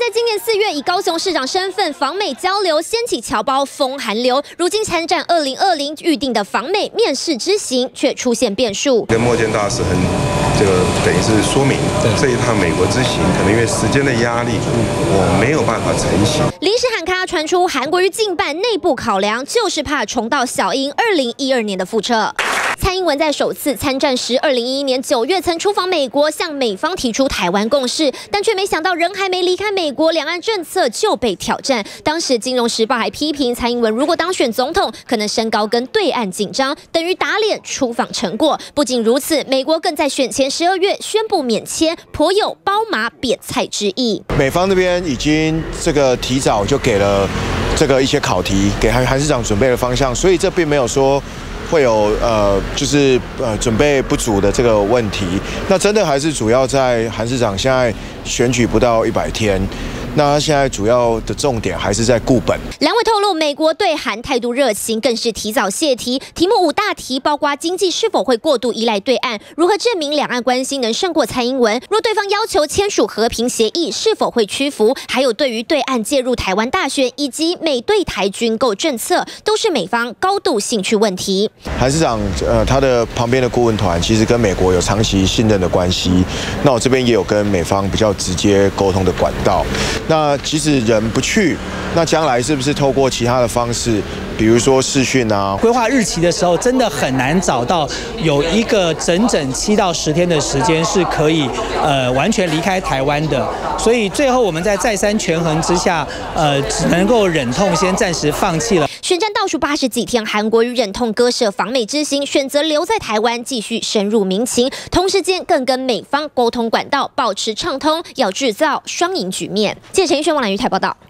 在今年4月以高雄市长身份访美交流，掀起侨胞风寒流。如今参战2020预定的访美面试之行却出现变数。 跟莫健大使等于是说明这一趟美国之行，可能因为时间的压力，我没有办法成行。 临时喊卡传出，韩国瑜近办内部考量，就是怕重蹈小英2012年的覆辙。蔡英文在首次参战时，2011年9月曾出访美国，向美方提出台湾共识，但却没想到人还没离开美国，两岸政策就被挑战。当时《金融时报》还批评蔡英文如果当选总统，可能升高跟对岸紧张，等于打脸出访成果。不仅如此，美国更在选前12月宣布免签，颇有包马贬蔡之意。 美方那边已经提早就给了一些考题，给韩市长准备的方向，所以这并没有说会有准备不足的这个问题。那真的还是主要在韩市长现在选举不到100天。那他现在主要的重点还是在固本。 两位透露，美国对韩态度热情，更是提早泄题。题目5大题，包括经济是否会过度依赖对岸，如何证明两岸关系能胜过蔡英文，若对方要求签署和平协议，是否会屈服，还有对于对岸介入台湾大选以及美对台军购政策，都是美方高度兴趣问题。 韩市长他的旁边的顾问团其实跟美国有长期信任的关系，那我这边也有跟美方比较直接沟通的管道。那即使人不去，那将来是不是透过其他的方式，比如说视讯啊？ 规划日期的时候，真的很难找到有一个整7到10天的时间是可以完全离开台湾的。所以最后我们在再三权衡之下，只能够忍痛先暂时放弃了。 选战倒数80几天，韩国瑜忍痛割舍访美之行，选择留在台湾继续深入民情，同时间更跟美方沟通管道保持畅通，要制造双赢局面。记者陈奕迅、汪兰瑜台报道。